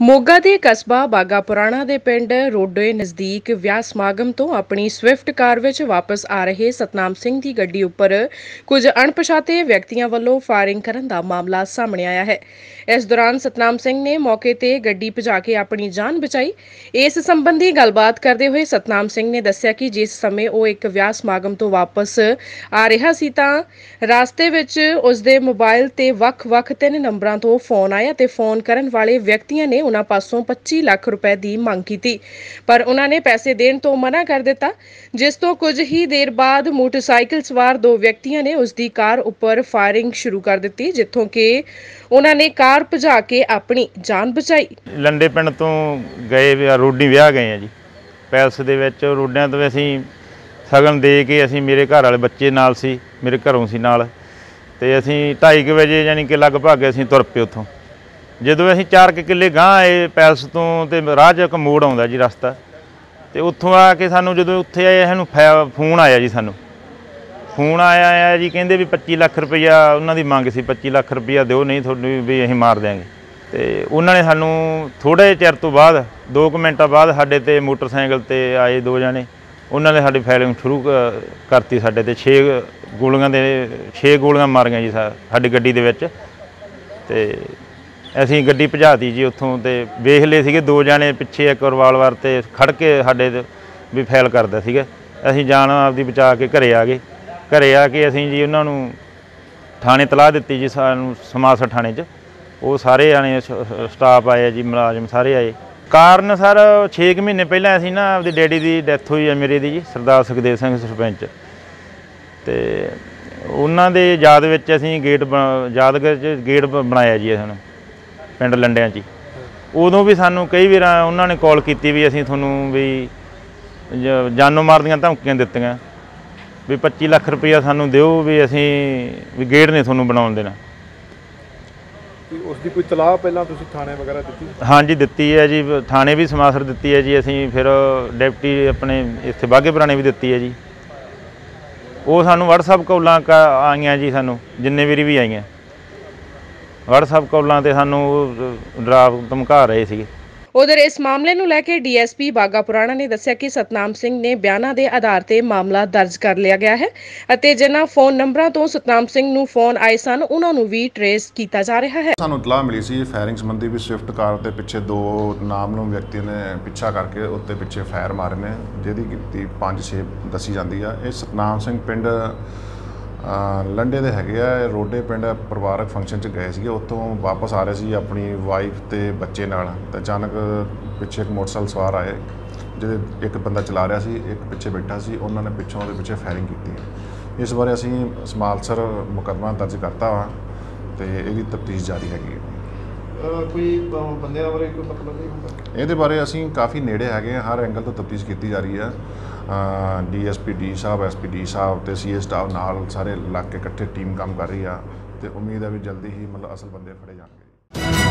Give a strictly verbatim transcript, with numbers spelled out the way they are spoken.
ਮੋਗਾ ਦੇ ਕਸਬਾ ਬਾਗਾ ਪੁਰਾਣਾ ਦੇ ਪਿੰਡ ਰੋਡੇ ਨਜ਼ਦੀਕ ਵਿਆਹ ਸਮਾਗਮ ਤੋਂ ਆਪਣੀ ਸਵਿਫਟ ਕਾਰ ਵਿੱਚ ਵਾਪਸ ਆ ਰਹੇ ਸਤਨਾਮ ਸਿੰਘ ਦੀ ਗੱਡੀ ਉੱਪਰ ਕੁਝ ਅਣਪਛਾਤੇ ਵਿਅਕਤੀਆਂ ਵੱਲੋਂ ਫਾਇਰਿੰਗ ਕਰਨ ਦਾ ਮਾਮਲਾ ਸਾਹਮਣੇ ਆਇਆ ਹੈ। ਇਸ ਦੌਰਾਨ ਸਤਨਾਮ ਸਿੰਘ ਨੇ ਮੌਕੇ ਤੇ ਗੱਡੀ ਭਜਾ ਕੇ ਆਪਣੀ ਜਾਨ ਬਚਾਈ। ਇਸ ਸੰਬੰਧੀ ਗੱਲਬਾਤ ਕਰਦੇ ਹੋਏ ਸਤਨਾਮ ਸਿੰਘ ਨੇ ਦੱਸਿਆ ਕਿ ਜਿਸ ਸਮੇਂ ਉਹ ਇੱਕ ਵਿਆਹ ਸਮਾਗਮ ਤੋਂ ਵਾਪਸ ਆ ਰਿਹਾ ਸੀ ਤਾਂ ਰਾਸਤੇ ਵਿੱਚ ਉਸ ਦੇ ਮੋਬਾਈਲ ਤੇ ਵੱਖ-ਵੱਖ ਤਿੰਨ ਨੰਬਰਾਂ ਤੋਂ ਫੋਨ ਆਇਆ ਤੇ ਫੋਨ ਕਰਨ ਵਾਲੇ ਵਿਅਕਤੀਆਂ ਨੇ उन्हां पासों पच्ची लाख रुपए की मंग की, पर उन्होंने पैसे देने तो मना कर दिता। जिस तो कुछ ही देर बाद मोटरसाइकिल सवार दो व्यक्तियों ने उसकी कार उपर फायरिंग शुरू कर दी, जिथों कि उन्होंने कार भजा के अपनी जान बचाई। लंडे पिंड तो गए रोडी विआह गए हैं जी, पैलस दे विच रोडियां तो असीं सगन दे के असीं मेरे घर वाले बच्चे नाल सी, मेरे घरों सी नाल ते असीं ढाई के बजे यानी कि लगभग असीं तुर पे उत्थों। ਜਦੋਂ ਅਸੀਂ ਚਾਰ ਕੁ ਕਿੱਲੇ ਗਾਂ ਆਏ ਪੈਲਸ ਤੋਂ ਤੇ ਰਾਹ 'ਚ ਇੱਕ ਮੋੜ ਆਉਂਦਾ ਜੀ ਰਸਤਾ, ਤੇ ਉੱਥੋਂ ਆ ਕੇ ਸਾਨੂੰ ਜਦੋਂ ਉੱਥੇ ਆਏ ਸਾਨੂੰ ਫੋਨ ਆਇਆ ਜੀ, ਸਾਨੂੰ ਫੋਨ ਆਇਆ ਆ ਜੀ, ਕਹਿੰਦੇ ਵੀ ਪੱਚੀ ਲੱਖ ਰੁਪਈਆ ਉਹਨਾਂ ਦੀ ਮੰਗ ਸੀ, ਪੱਚੀ ਲੱਖ ਰੁਪਈਆ ਦਿਓ ਨਹੀਂ ਤੁਹਾਨੂੰ ਵੀ ਅਸੀਂ ਮਾਰ ਦਿਆਂਗੇ। ਤੇ ਉਹਨਾਂ ਨੇ ਸਾਨੂੰ ਥੋੜ੍ਹੇ ਜਿਹੇ ਚਿਰ ਤੋਂ ਬਾਅਦ ਦੋ ਕੁ ਮਿੰਟਾਂ ਬਾਅਦ ਸਾਡੇ ਤੇ ਮੋਟਰਸਾਈਕਲ ਤੇ ਆਏ ਦੋ ਜਣੇ, ਉਹਨਾਂ ਨੇ ਸਾਡੀ ਫਾਇਰਿੰਗ ਸ਼ੁਰੂ ਕਰਤੀ ਸਾਡੇ ਤੇ। ਛੇ ਗੋਲੀਆਂ ਦੇ ਛੇ ਗੋਲੀਆਂ ਮਾਰੀਆਂ ਜੀ ਸਾਡੀ ਗੱਡੀ ਦੇ ਵਿੱਚ, ਤੇ ਅਸੀਂ ਗੱਡੀ ਭਜਾਤੀ ਜੀ ਉੱਥੋਂ। ਤੇ ਵੇਖ ਲਏ ਸੀਗੇ ਦੋ ਜਾਣੇ ਪਿੱਛੇ ਇੱਕ ਰਿਵਾਲਵਰ ਤੇ ਖੜ ਕੇ ਸਾਡੇ ਵੀ ਫੈਲ ਕਰਦਾ ਸੀਗਾ। ਅਸੀਂ ਜਾਨ ਆਪਦੀ ਬਚਾ ਕੇ ਘਰੇ ਆ ਗਏ। ਘਰੇ ਆ ਕੇ ਅਸੀਂ ਜੀ ਉਹਨਾਂ ਨੂੰ ਥਾਣੇ ਤਲਾਹ ਦਿੱਤੀ ਜੀ, ਸਾਨੂੰ ਸਮਾਸਰ ਥਾਣੇ 'ਚ। ਉਹ ਸਾਰੇ ਜਾਣੇ ਸਟਾਫ ਆਏ ਜੀ, ਮੁਲਾਜ਼ਮ ਸਾਰੇ ਆਏ। ਕਾਰਨ ਸਰ ਛੇ ਕੁ ਮਹੀਨੇ ਪਹਿਲਾਂ ਅਸੀਂ ਨਾ ਆਪਦੇ ਡੈਡੀ ਦੀ ਡੈਥ ਹੋਈ ਹੈ ਮੇਰੇ ਦੀ ਜੀ, ਸਰਦਾਰ ਸੁਖਦੇਵ ਸਿੰਘ ਸਰਪੰਚ, ਤੇ ਉਹਨਾਂ ਦੇ ਯਾਦ ਵਿੱਚ ਅਸੀਂ ਗੇਟ ਯਾਦਗਾਰ 'ਚ ਗੇਟ ਬਣਾਇਆ ਜੀ ਹੁਣ ਪਿੰਡ ਲੰਡਿਆਂ 'ਚ। ਉਦੋਂ ਵੀ ਸਾਨੂੰ ਕਈ ਵਾਰ ਉਹਨਾਂ ਨੇ ਕਾਲ ਕੀਤੀ ਵੀ ਅਸੀਂ ਤੁਹਾਨੂੰ ਵੀ ਜਾਨੋਂ ਮਾਰ ਦੀਆਂ ਧਮਕੀਆਂ ਦਿੱਤੀਆਂ ਵੀ ਪੱਚੀ ਲੱਖ ਰੁਪਈਆ ਸਾਨੂੰ ਦਿਓ ਵੀ ਅਸੀਂ ਵੀ ਗੇਟ ਨਹੀਂ ਤੁਹਾਨੂੰ ਬਣਾਉਣ ਦੇਣਾ। ਉਸ ਦੀ ਕੋਈ ਤਲਾਹ ਪਹਿਲਾਂ ਤੁਸੀਂ ਥਾਣੇ ਵਗੈਰਾ ਦਿੱਤੀ? ਹਾਂਜੀ ਦਿੱਤੀ ਹੈ ਜੀ, ਥਾਣੇ ਵੀ ਸਮਾਸਰ ਦਿੱਤੀ ਹੈ ਜੀ ਅਸੀਂ, ਫਿਰ ਡਿਪਟੀ ਆਪਣੇ ਇੱਥੇ ਬਾਘੇ ਪੁਰਾਣੇ ਵੀ ਦਿੱਤੀ ਹੈ ਜੀ। ਉਹ ਸਾਨੂੰ ਵਟਸਐਪ ਕਾਲਾਂ ਆਈਆਂ ਜੀ, ਸਾਨੂੰ ਜਿੰਨੇ ਵਾਰੀ ਵੀ ਆਈਆਂ ਵਟਸਐਪ ਕਾਲਾਂ ਤੇ ਸਾਨੂੰ ਡਰਾ ਧਮਕਾ ਰਹੇ ਸੀਗੇ। उधर इस मामले ਨੂੰ ਲੈ ਕੇ ਡੀਐਸਪੀ ਬਾਗਾ ਪੁਰਾਣਾ ਨੇ ਦੱਸਿਆ ਕਿ ਸਤਨਾਮ ਸਿੰਘ ਨੇ ਬਿਆਨਾਂ ਦੇ ਆਧਾਰ ਤੇ ਮਾਮਲਾ ਦਰਜ ਕਰ ਲਿਆ ਗਿਆ ਹੈ ਅਤੇ ਜਿਨ੍ਹਾਂ ਫੋਨ ਨੰਬਰਾਂ ਤੋਂ ਸਤਨਾਮ ਸਿੰਘ ਨੂੰ ਫੋਨ ਆਏ ਸਨ ਉਹਨਾਂ ਨੂੰ ਵੀ ਟ੍ਰੇਸ ਕੀਤਾ ਜਾ ਰਿਹਾ ਹੈ। ਸਾਨੂੰ ਇਤਲਾਹ ਮਿਲੀ ਸੀ ਫਾਇਰਿੰਗ ਸੰਬੰਧੀ ਵੀ ਸਵਿਫਟ ਕਾਰ ਦੇ ਪਿੱਛੇ ਦੋ ਨਾਮਲੂਮ ਵਿਅਕਤੀ ਨੇ ਪਿੱਛਾ ਕਰਕੇ ਉੱਤੇ ਪਿੱਛੇ ਫਾਇਰ ਮਾਰੇ ਨੇ, ਜਿਹਦੀ ਗਿਣਤੀ ਪੰਜ ਛੇ ਦੱਸੀ ਜਾਂਦੀ ਆ। ਇਹ ਸਤਨਾਮ ਸਿੰਘ ਪਿੰਡ ਲੰਡੇ ਦੇ ਹੈਗੇ ਆ, ਰੋਡੇ ਪਿੰਡ ਪਰਿਵਾਰਕ ਫੰਕਸ਼ਨ 'ਚ ਗਏ ਸੀਗੇ, ਉੱਥੋਂ ਵਾਪਸ ਆ ਰਹੇ ਸੀ ਆਪਣੀ ਵਾਈਫ ਤੇ ਬੱਚੇ ਨਾਲ। ਤਾਂ ਅਚਾਨਕ ਪਿੱਛੇ ਇੱਕ ਮੋਟਰਸਾਈਕਲ ਸਵਾਰ ਆਏ, ਜਿਹਦੇ ਇੱਕ ਬੰਦਾ ਚਲਾ ਰਿਹਾ ਸੀ, ਇੱਕ ਪਿੱਛੇ ਬੈਠਾ ਸੀ। ਉਹਨਾਂ ਨੇ ਪਿੱਛੋਂ ਉਹਦੇ ਪਿੱਛੇ ਫਾਇਰਿੰਗ ਕੀਤੀ। ਇਸ ਬਾਰੇ ਅਸੀਂ ਸਮਾਲਸਰ ਮੁਕੱਦਮਾ ਦਰਜ ਕਰਤਾ ਵਾ ਤੇ ਇਹਦੀ ਤਫਤੀਸ਼ ਜਾਰੀ ਹੈਗੀ ਹੈ। ਕੋਈ ਬੰਦਿਆਂ ਬਾਰੇ ਕੋਈ ਪਤਾ ਲੱਗਿਆ? ਇਹਦੇ ਬਾਰੇ ਅਸੀਂ ਕਾਫੀ ਨੇੜੇ ਹੈਗੇ, ਹਰ ਐਂਗਲ ਤੋਂ ਤਫਤੀਸ਼ ਕੀਤੀ ਜਾ ਰਹੀ ਹੈ। ਡੀ ਐਸ ਪੀ ਡੀ ਸਾਹਿਬ, ਐਸ ਪੀ ਡੀ ਸਾਹਿਬ ਤੇ ਸੀ ਏ ਸਟਾਫ ਨਾਲ ਸਾਰੇ ਲੱਗ ਕੇ ਇਕੱਠੇ ਟੀਮ ਕੰਮ ਕਰ ਰਹੀ ਆ, ਤੇ ਉਮੀਦ ਹੈ ਵੀ ਜਲਦੀ ਹੀ ਮਤਲਬ ਅਸਲ ਬੰਦੇ ਫੜੇ ਜਾਣਗੇ।